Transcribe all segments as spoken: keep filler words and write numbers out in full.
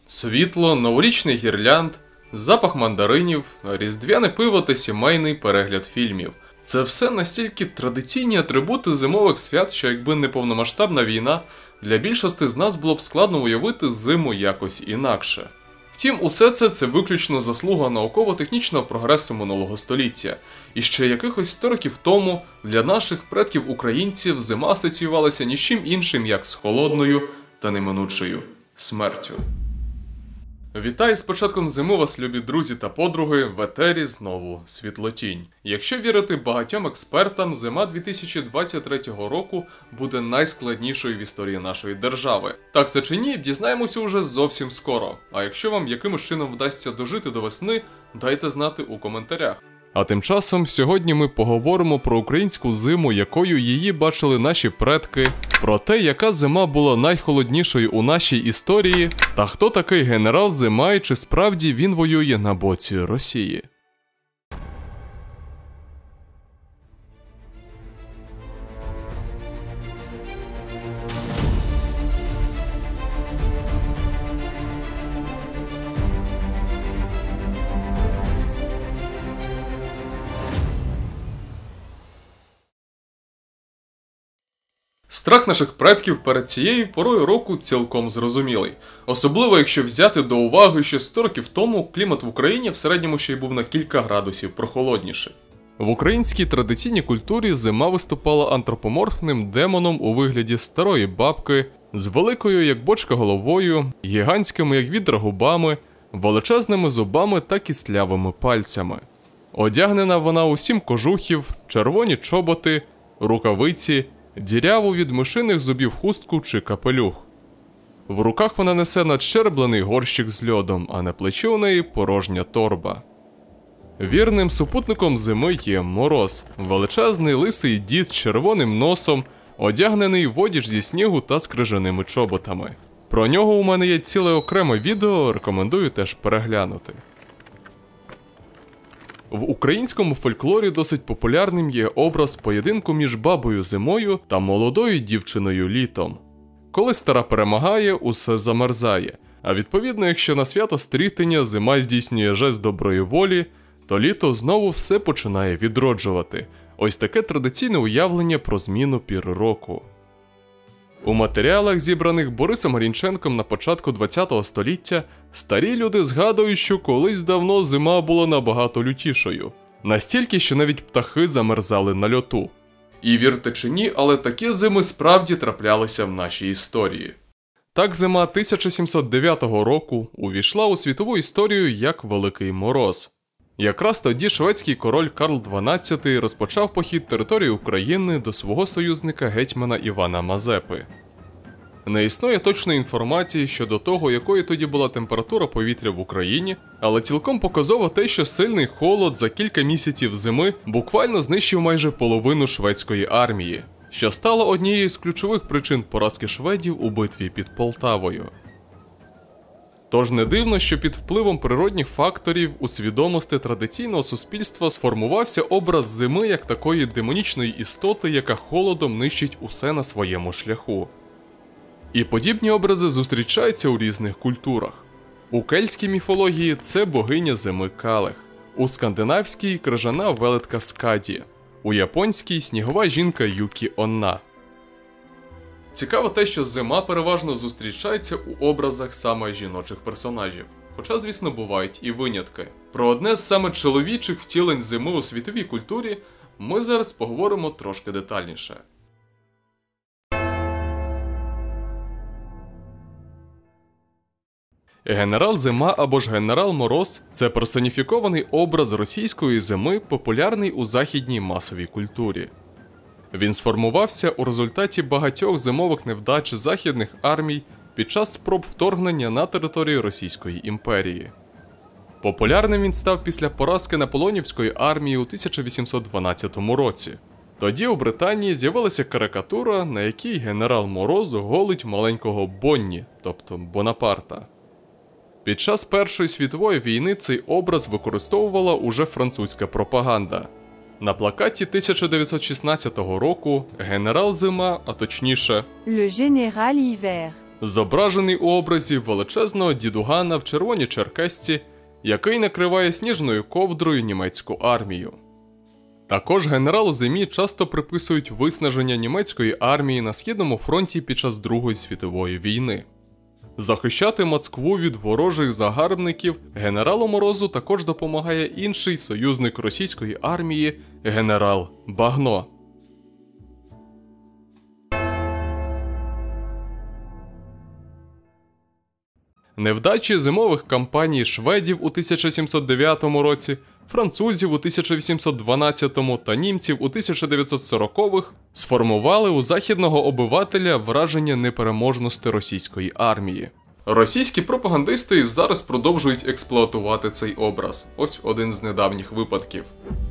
Світло, новорічний гірлянд, запах мандаринів, різдвяне пиво та сімейний перегляд фільмів. Це все настільки традиційні атрибути зимових свят, що якби не повномасштабна війна, для більшості з нас було б складно уявити зиму якось інакше. Втім, усе це – це виключно заслуга науково-технічного прогресу минулого століття. І ще якихось сто років тому для наших предків-українців зима асоціювалася нічим іншим, як з холодною та неминучою смертю. Вітаю з початком зими вас, любі друзі та подруги, в етері знову Світлотінь. Якщо вірити багатьом експертам, зима дві тисячі двадцять третього року буде найскладнішою в історії нашої держави. Так це чи ні, дізнаємося уже зовсім скоро. А якщо вам якимось чином вдасться дожити до весни, дайте знати у коментарях. А тим часом сьогодні ми поговоримо про українську зиму, якою її бачили наші предки, про те, яка зима була найхолоднішою у нашій історії, та хто такий генерал Зима і чи справді він воює на боці Росії. Страх наших предків перед цією порою року цілком зрозумілий. Особливо, якщо взяти до уваги, що сто років тому клімат в Україні в середньому ще й був на кілька градусів прохолодніший. В українській традиційній культурі зима виступала антропоморфним демоном у вигляді старої бабки, з великою, як бочка, головою, гігантськими, як відра, губами, величезними зубами та кістлявими пальцями. Одягнена вона у сім кожухів, червоні чоботи, рукавиці, діряву від мишиних зубів хустку чи капелюх. В руках вона несе надщерблений горщик з льодом, а на плечі у неї порожня торба. Вірним супутником зими є мороз, величезний лисий дід з червоним носом, одягнений в одіж зі снігу та з крижаними чоботами. Про нього у мене є ціле окреме відео, рекомендую теж переглянути. В українському фольклорі досить популярним є образ поєдинку між бабою зимою та молодою дівчиною літом. Коли стара перемагає, усе замерзає, а відповідно, якщо на свято Стрітення зима здійснює жест доброї волі, то літо знову все починає відроджувати. Ось таке традиційне уявлення про зміну пір року. У матеріалах, зібраних Борисом Грінченком на початку ХХ століття, старі люди згадують, що колись давно зима була набагато лютішою. Настільки, що навіть птахи замерзали на льоту. І вірте чи ні, але такі зими справді траплялися в нашій історії. Так зима тисяча сімсот дев'ятого року увійшла у світову історію як Великий Мороз. Якраз тоді шведський король Карл дванадцятий розпочав похід території України до свого союзника гетьмана Івана Мазепи. Не існує точної інформації щодо того, якою тоді була температура повітря в Україні, але цілком показово те, що сильний холод за кілька місяців зими буквально знищив майже половину шведської армії, що стало однією з ключових причин поразки шведів у битві під Полтавою. Тож не дивно, що під впливом природних факторів у свідомості традиційного суспільства сформувався образ зими як такої демонічної істоти, яка холодом нищить усе на своєму шляху. І подібні образи зустрічаються у різних культурах. У кельтській міфології це богиня зими Калех, у скандинавській – крижана велетка Скаді, у японській – снігова жінка Юкі Онна. Цікаво те, що зима переважно зустрічається у образах саме жіночих персонажів. Хоча, звісно, бувають і винятки. Про одне з саме чоловічих втілень зими у світовій культурі ми зараз поговоримо трошки детальніше. Генерал Зима або ж генерал Мороз – це персоніфікований образ російської зими, популярний у західній масовій культурі. Він сформувався у результаті багатьох зимових невдач західних армій під час спроб вторгнення на територію Російської імперії. Популярним він став після поразки Наполеонівської армії у тисяча вісімсот дванадцятому році. Тоді у Британії з'явилася карикатура, на якій генерал Мороз голить маленького Бонні, тобто Бонапарта. Під час Першої світової війни цей образ використовувала уже французька пропаганда. На плакаті тисяча дев'ятсот шістнадцятого року генерал Зима, а точніше Le Général Hiver, зображений у образі величезного дідугана в червоній черкесці, який накриває сніжною ковдрою німецьку армію. Також генералу Зимі часто приписують виснаження німецької армії на Східному фронті під час Другої світової війни. Захищати Москву від ворожих загарбників генералу Морозу також допомагає інший союзник російської армії – генерал Багно. Невдачі зимових кампаній шведів у тисяча сімсот дев'ятому році, французів у тисяча вісімсот дванадцятому та німців у тисяча дев'ятсот сорокових сформували у західного обивателя враження непереможності російської армії. Російські пропагандисти зараз продовжують експлуатувати цей образ. Ось один з недавніх випадків.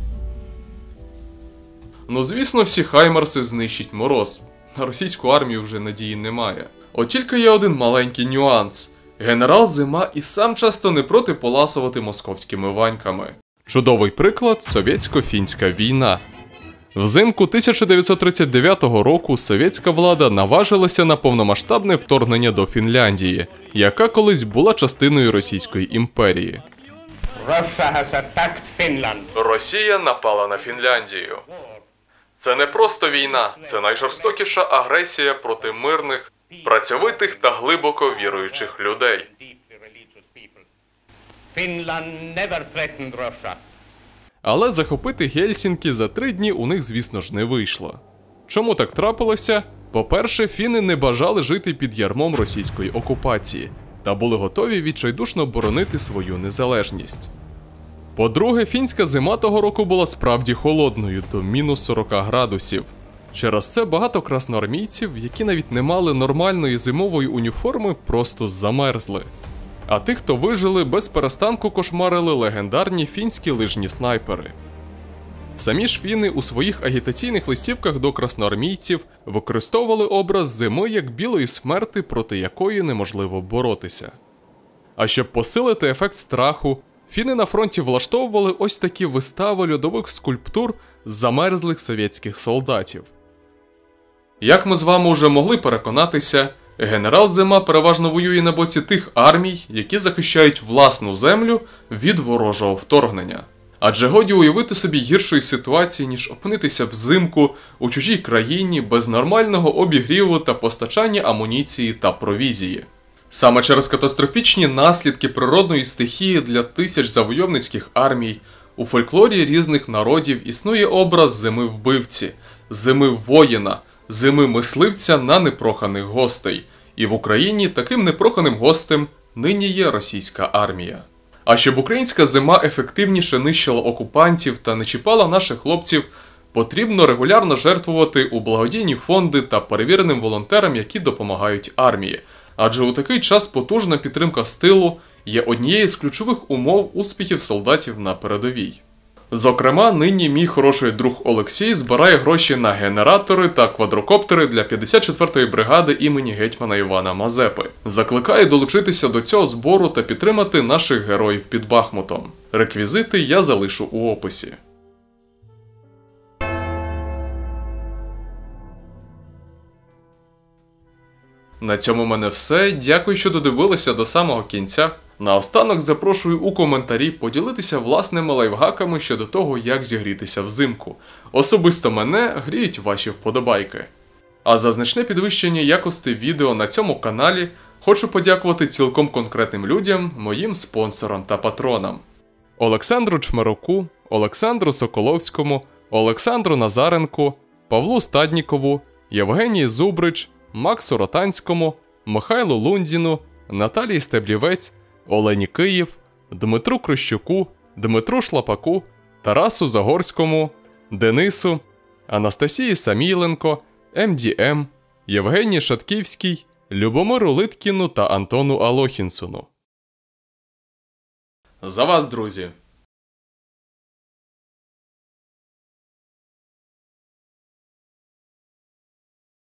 Ну звісно, всі хаймарси знищить Мороз. На російську армію вже надії немає. От тільки є один маленький нюанс. Генерал Зима і сам часто не проти поласувати московськими ваньками. Чудовий приклад – совєтсько-фінська війна. Взимку тисяча дев'ятсот тридцять дев'ятого року совєтська влада наважилася на повномасштабне вторгнення до Фінляндії, яка колись була частиною Російської імперії. Росія напала на Фінляндію. Це не просто війна, це найжорстокіша агресія проти мирних, працьовитих та глибоко віруючих людей. Але захопити Гельсінкі за три дні у них, звісно ж, не вийшло. Чому так трапилося? По-перше, фіни не бажали жити під ярмом російської окупації та були готові відчайдушно боронити свою незалежність. По-друге, фінська зима того року була справді холодною, до мінус сорок градусів. Через це багато красноармійців, які навіть не мали нормальної зимової уніформи, просто замерзли. А тих, хто вижили, без перестанку кошмарили легендарні фінські лижні снайпери. Самі ж фіни у своїх агітаційних листівках до красноармійців використовували образ зими як білої смерти, проти якої неможливо боротися. А щоб посилити ефект страху, фіни на фронті влаштовували ось такі вистави льодових скульптур з замерзлих совєтських солдатів. Як ми з вами вже могли переконатися, генерал Зима переважно воює на боці тих армій, які захищають власну землю від ворожого вторгнення. Адже годі уявити собі гіршої ситуації, ніж опинитися взимку у чужій країні без нормального обігріву та постачання амуніції та провізії. Саме через катастрофічні наслідки природної стихії для тисяч завойовницьких армій у фольклорі різних народів існує образ зими-вбивці, зими-воїна, зими-мисливця на непроханих гостей. І в Україні таким непроханим гостем нині є російська армія. А щоб українська зима ефективніше нищила окупантів та не чіпала наших хлопців, потрібно регулярно жертвувати у благодійні фонди та перевіреним волонтерам, які допомагають армії. Адже у такий час потужна підтримка з тилу є однією з ключових умов успіхів солдатів на передовій. Зокрема, нині мій хороший друг Олексій збирає гроші на генератори та квадрокоптери для п'ятдесят четвертої бригади імені гетьмана Івана Мазепи. Закликаю долучитися до цього збору та підтримати наших героїв під Бахмутом. Реквізити я залишу у описі. На цьому в мене все. Дякую, що додивилися до самого кінця. Наостанок запрошую у коментарі поділитися власними лайфхаками щодо того, як зігрітися взимку. Особисто мене гріють ваші вподобайки. А за значне підвищення якості відео на цьому каналі хочу подякувати цілком конкретним людям, моїм спонсорам та патронам. Олександру Чмеруку, Олександру Соколовському, Олександру Назаренку, Павлу Стаднікову, Євгенії Зубрич, Максу Ротанському, Михайлу Лундіну, Наталії Стеблівець, Олені Київ, Дмитру Крищуку, Дмитру Шлапаку, Тарасу Загорському, Денису, Анастасії Самійленко, ем ді ем, Євгенії Шатківській, Любомиру Литкіну та Антону Алохінсону. За вас, друзі!